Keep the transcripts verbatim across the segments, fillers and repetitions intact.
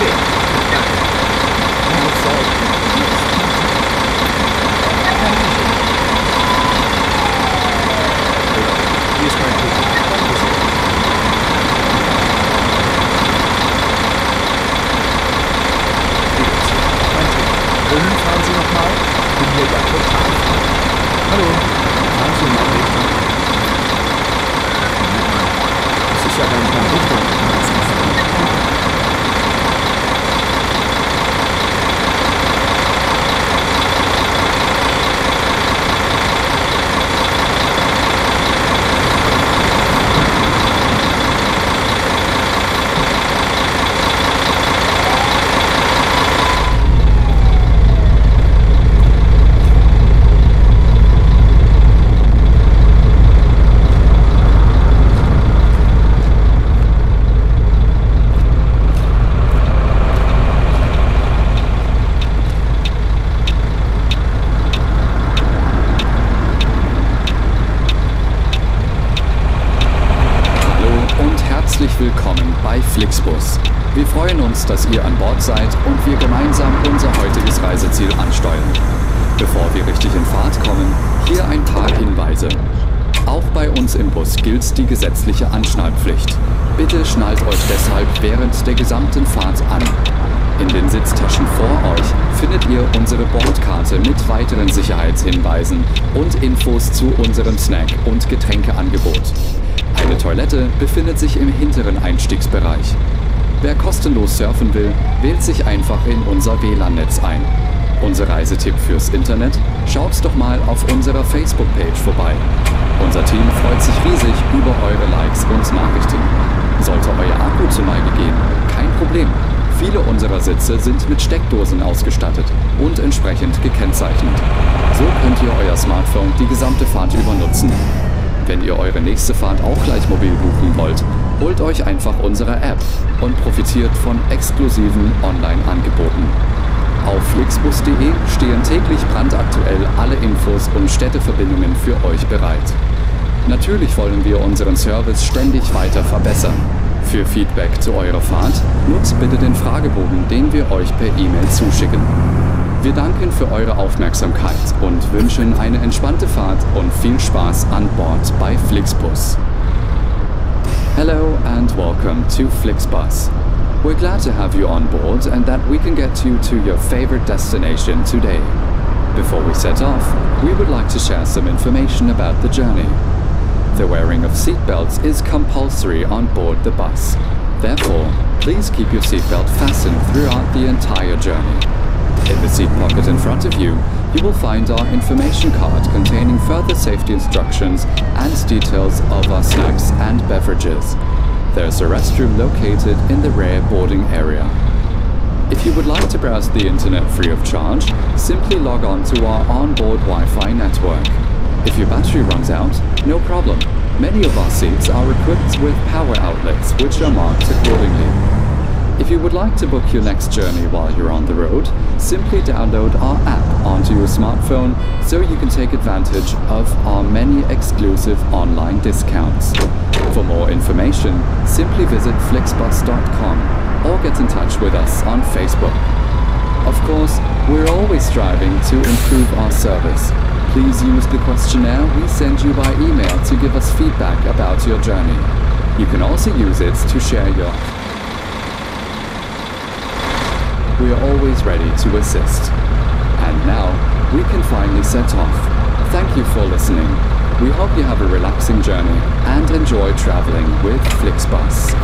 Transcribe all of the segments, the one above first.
sehr. Danke. Hier ist mein Ticket. Wohin fahren Sie nochmal? Ich bin hier ja total frei. Hallo, fahren Sie in meine Richtung? Das ist ja gar nicht meine Richtung. Willkommen bei Flixbus. Wir freuen uns, dass ihr an Bord seid und wir gemeinsam unser heutiges Reiseziel ansteuern. Bevor wir richtig in Fahrt kommen, hier ein paar Hinweise. Auch bei uns im Bus gilt die gesetzliche Anschnallpflicht. Bitte schnallt euch deshalb während der gesamten Fahrt an. In den Sitztaschen vor euch findet ihr unsere Bordkarte mit weiteren Sicherheitshinweisen und Infos zu unserem Snack- und Getränkeangebot. Eine Toilette befindet sich im hinteren Einstiegsbereich. Wer kostenlos surfen will, wählt sich einfach in unser W L A N-Netz ein. Unser Reisetipp fürs Internet? Schaut doch mal auf unserer Facebook-Page vorbei. Unser Team freut sich riesig über eure Likes und Nachrichten. Sollte euer Akku zur Neige gehen, kein Problem. Viele unserer Sitze sind mit Steckdosen ausgestattet und entsprechend gekennzeichnet. So könnt ihr euer Smartphone die gesamte Fahrt über nutzen. Wenn ihr eure nächste Fahrt auch gleich mobil buchen wollt, holt euch einfach unsere App und profitiert von exklusiven Online-Angeboten. Auf flixbus punkt de stehen täglich brandaktuell alle Infos und Städteverbindungen für euch bereit. Natürlich wollen wir unseren Service ständig weiter verbessern. Für Feedback zu eurer Fahrt nutzt bitte den Fragebogen, den wir euch per E-Mail zuschicken. Wir danken für eure Aufmerksamkeit und wünschen eine entspannte Fahrt und viel Spaß an Bord bei Flixbus. Hello and welcome to Flixbus. We're glad to have you on board and that we can get you to your favorite destination today. Before we set off, we would like to share some information about the journey. The wearing of seatbelts is compulsory on board the bus. Therefore, please keep your seatbelt fastened throughout the entire journey. In the seat pocket in front of you, you will find our information card containing further safety instructions and details of our snacks and beverages. There's a restroom located in the rear boarding area. If you would like to browse the internet free of charge, simply log on to our onboard Wi-Fi network. If your battery runs out, no problem. Many of our seats are equipped with power outlets which are marked accordingly. If you would like to book your next journey while you're on the road, simply download our app onto your smartphone so you can take advantage of our many exclusive online discounts. For more information, simply visit flixbus dot com or get in touch with us on Facebook. Of course, we're always striving to improve our service. Please use the questionnaire we send you by email to give us feedback about your journey. You can also use it to share your We are always ready to assist. And now, we can finally set off. Thank you for listening. We hope you have a relaxing journey and enjoy traveling with Flixbus.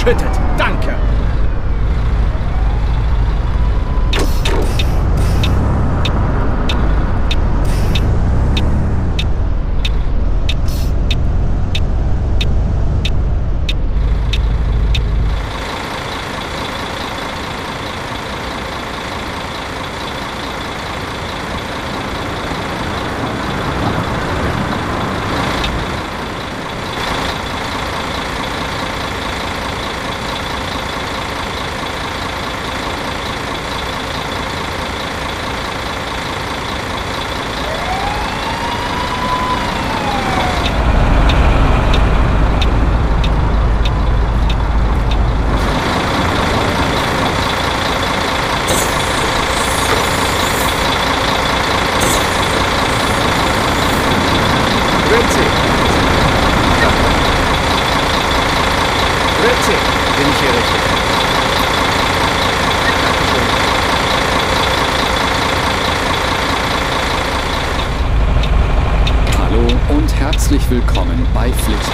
verschüttet. Danke. Bin ich hier richtig? Dankeschön. Hallo und herzlich willkommen bei Flixbus.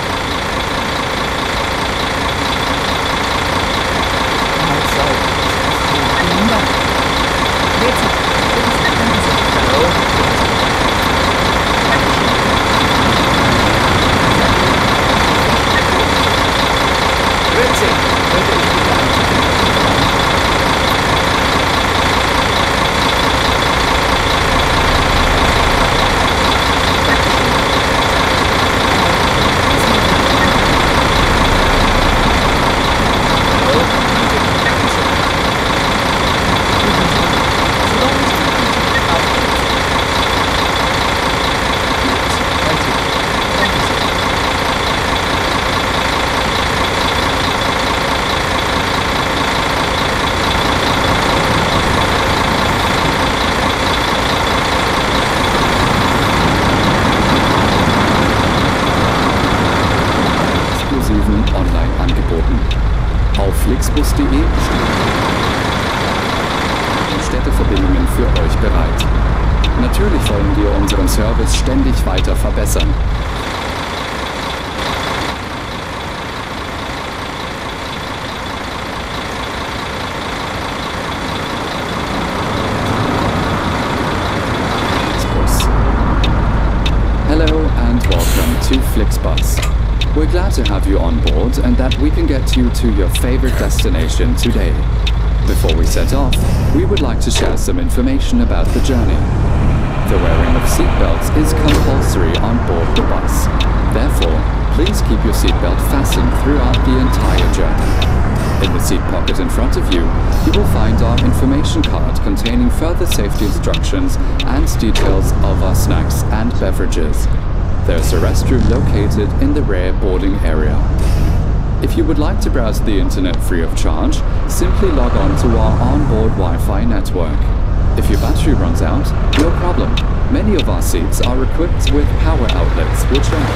Online angeboten. Auf flixbus punkt de stehen Städteverbindungen für euch bereit. Natürlich wollen wir unseren Service ständig weiter verbessern. Hello and welcome to Flixbus. We're glad to have you on board and that we can get you to your favorite destination today. Before we set off, we would like to share some information about the journey. The wearing of seatbelts is compulsory on board the bus. Therefore, please keep your seatbelt fastened throughout the entire journey. In the seat pocket in front of you, you will find our information card containing further safety instructions and details of our snacks and beverages. There's a restroom located in the rear boarding area. If you would like to browse the internet free of charge, simply log on to our onboard Wi-Fi network. If your battery runs out, no problem. Many of our seats are equipped with power outlets, which are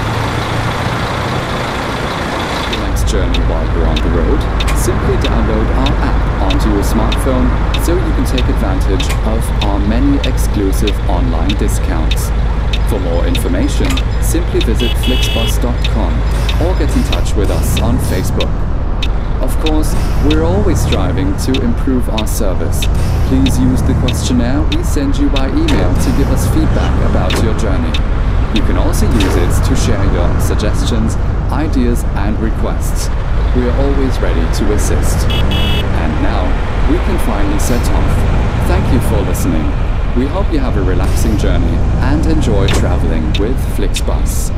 the next journey while you're on the road. Simply download our app onto your smartphone so you can take advantage of our many exclusive online discounts. For more information, simply visit flixbus dot com or get in touch with us on Facebook. Of course, we're always striving to improve our service. Please use the questionnaire we send you by email to give us feedback about your journey. You can also use it to share your suggestions, ideas and requests. We are always ready to assist. And now, we can finally set off. Thank you for listening. We hope you have a relaxing journey and enjoy traveling with Flixbus.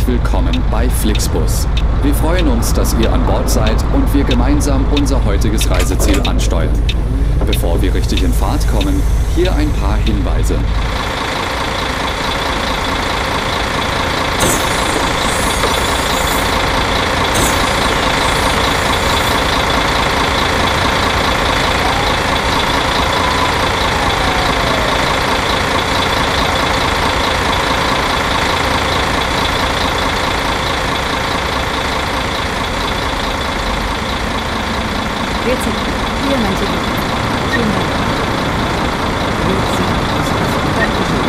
willkommen bei Flixbus. Wir freuen uns, dass ihr an Bord seid und wir gemeinsam unser heutiges Reiseziel ansteuern. Bevor wir richtig in Fahrt kommen, hier ein paar Hinweise. vierzig, vierundneunzig, vielen Dank. vierzig, Dankeschön.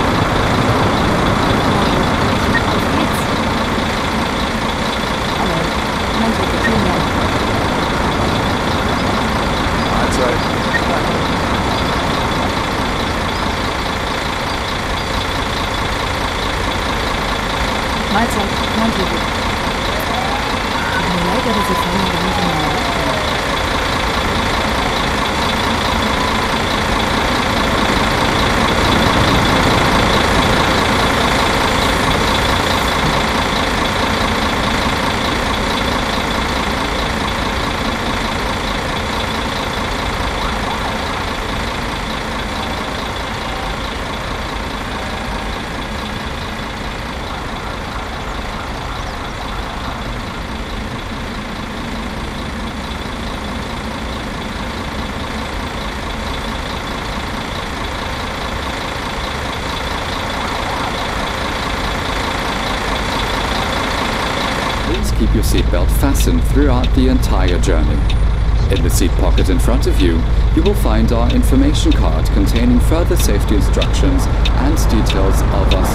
Auf geht's. Hallo, neunzig, vielen Dank. Mahlzeit. Mahlzeit, neunzig. Tut mir leid, aber Sie fahren gar nicht in meine Richtung. Keep your seatbelt fastened throughout the entire journey. In the seat pocket in front of you, you will find our information card containing further safety instructions and details of us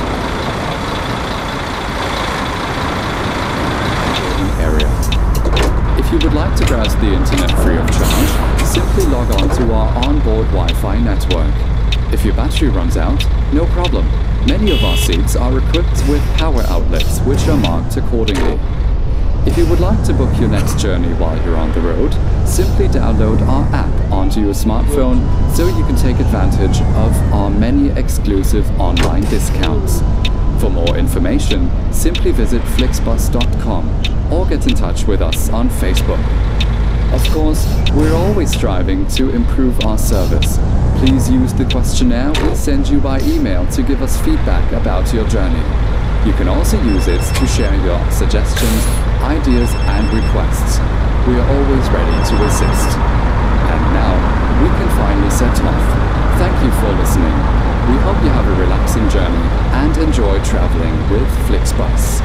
area. If you would like to browse the internet free of charge, simply log on to our onboard Wi-Fi network. If your battery runs out, no problem. Many of our seats are equipped with power outlets which are marked accordingly. If you would like to book your next journey while you're on the road, simply download our app onto your smartphone so you can take advantage of our many exclusive online discounts. For more information, simply visit flixbus dot com or get in touch with us on Facebook. Of course, we're always striving to improve our service. Please use the questionnaire we send you by email to give us feedback about your journey. You can also use it to share your suggestions, ideas and requests. We are always ready to assist. And now, we can finally set off. Thank you for listening. We hope you have a relaxing journey and enjoy traveling with Flixbus.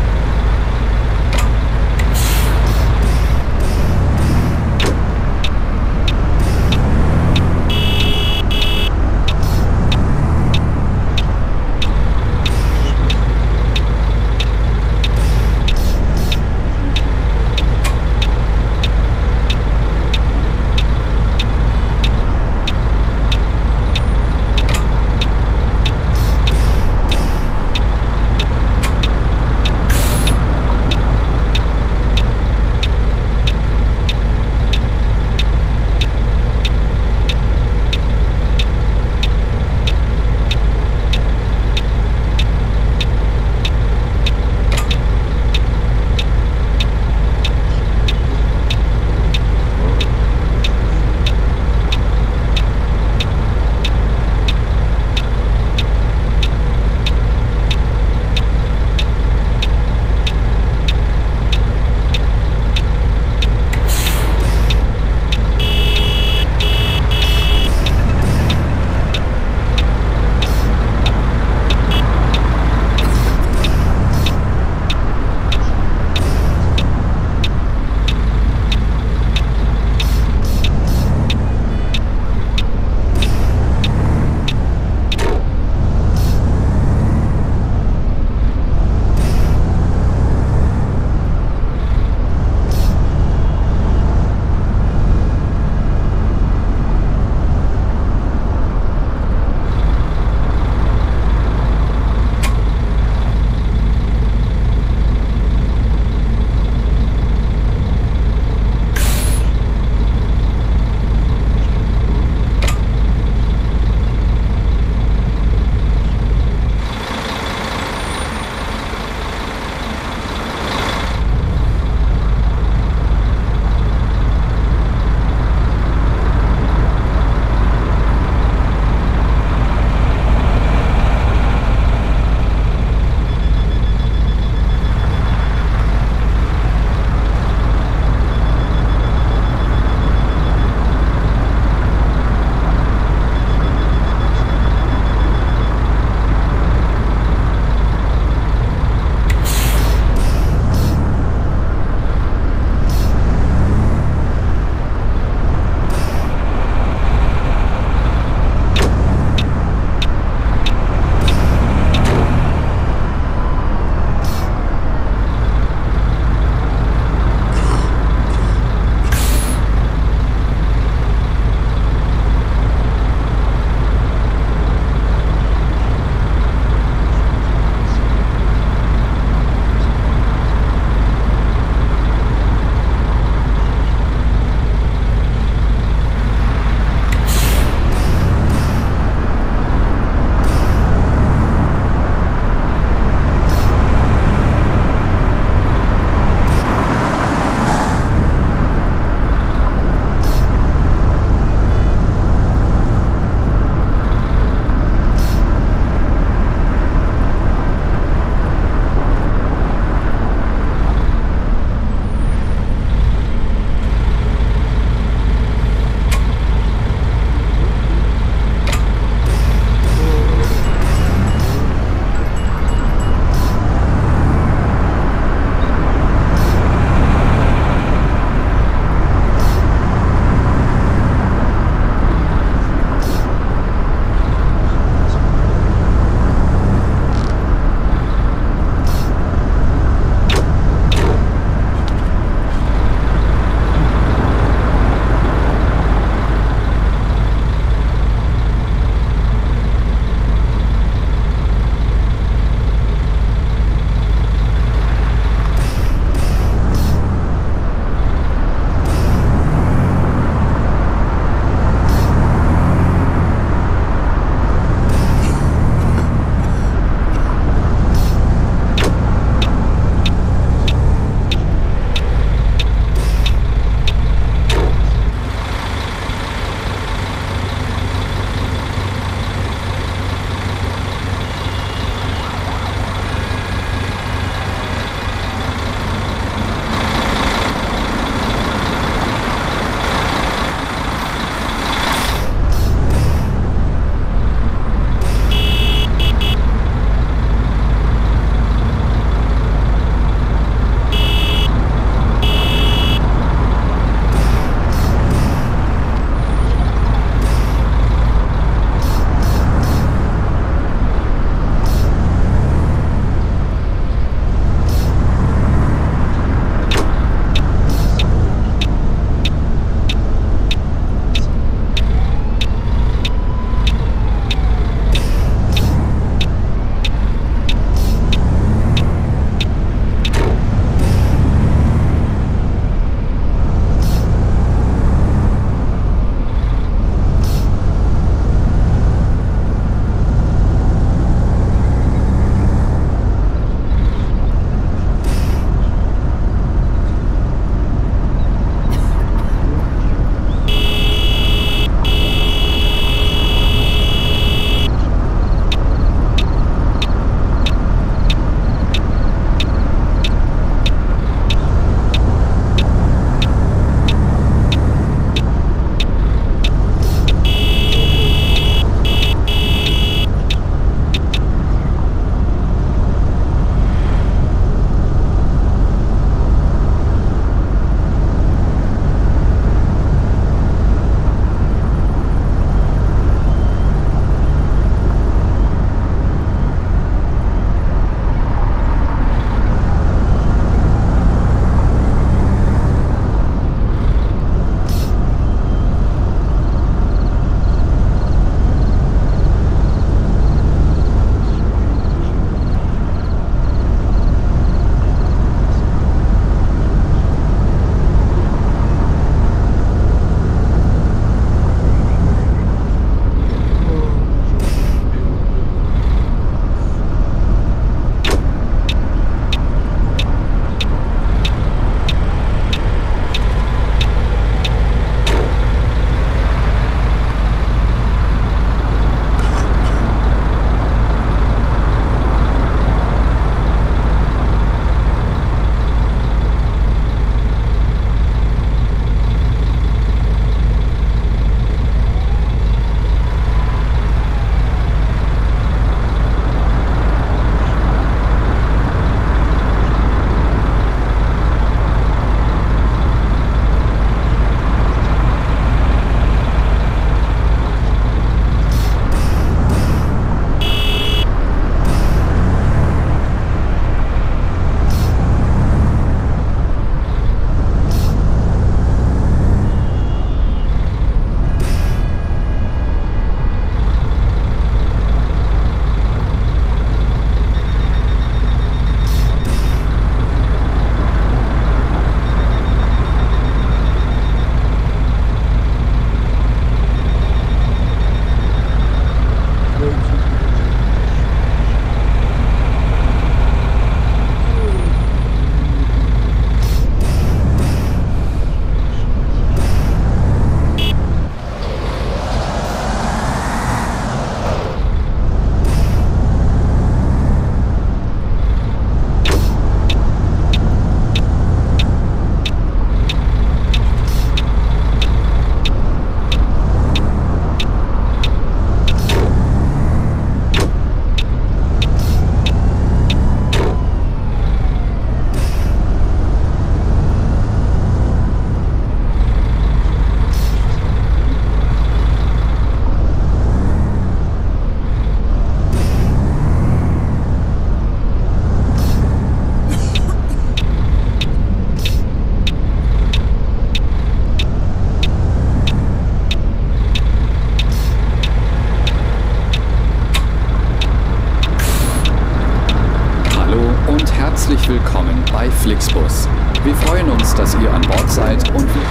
freuen uns, dass ihr an Bord seid und wir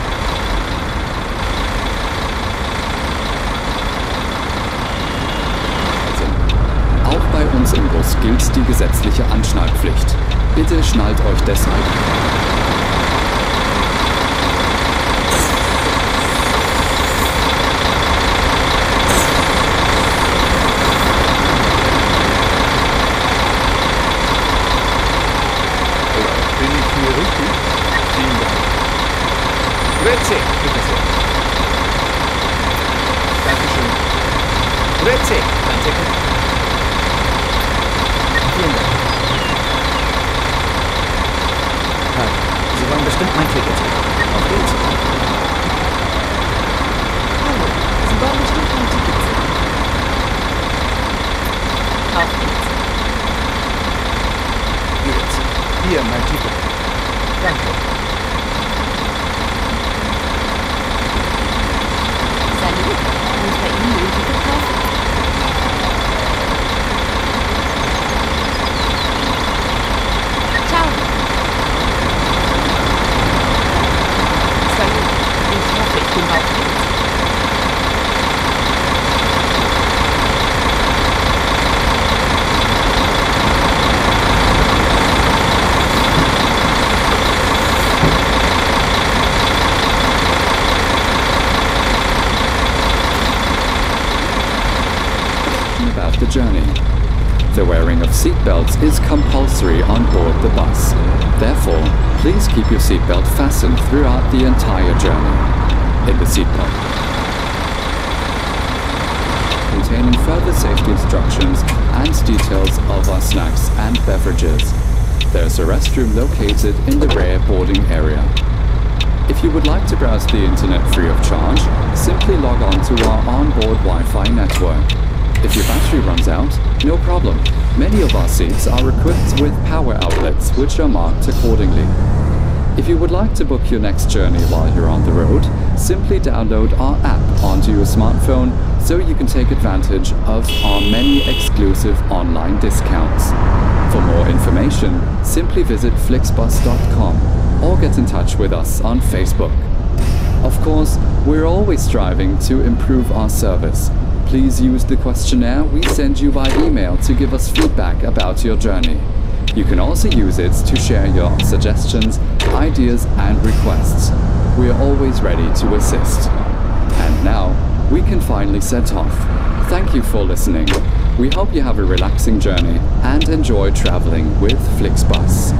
Auch bei uns im Bus gilt die gesetzliche Anschnallpflicht. Bitte schnallt euch deshalb Bin ich hier richtig? Vielen Dank. Grüezi, bitte sehr. Dankeschön. Grüezi, mein Ticket. Vielen Dank. Hi, Sie wollen bestimmt mein Ticket. Auf geht's. Hallo, Sie wollen bestimmt mein Ticket sehen. Auf geht's. Grüezi. Hier, mein Ticket. Danke. Salut, kann ich bei Ihnen ein Ticket kaufen? Ciao. Salut, ich hoffe, ich bin bald mit. about the journey. The wearing of seatbelts is compulsory on board the bus. Therefore, please keep your seatbelt fastened throughout the entire journey. In the seatbelt containing further safety instructions and details of our snacks and beverages. There's a restroom located in the rear boarding area. If you would like to browse the internet free of charge, simply log on to our onboard Wi-Fi network. If your battery runs out, no problem. Many of our seats are equipped with power outlets which are marked accordingly. If you would like to book your next journey while you're on the road, simply download our app onto your smartphone so you can take advantage of our many exclusive online discounts. For more information, simply visit flixbus dot com or get in touch with us on Facebook. Of course, we're always striving to improve our service. Please use the questionnaire we send you by email to give us feedback about your journey. You can also use it to share your suggestions, ideas and requests. We are always ready to assist. And now, we can finally set off. Thank you for listening. We hope you have a relaxing journey and enjoy traveling with Flixbus.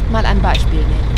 mal ein Beispiel nehmen.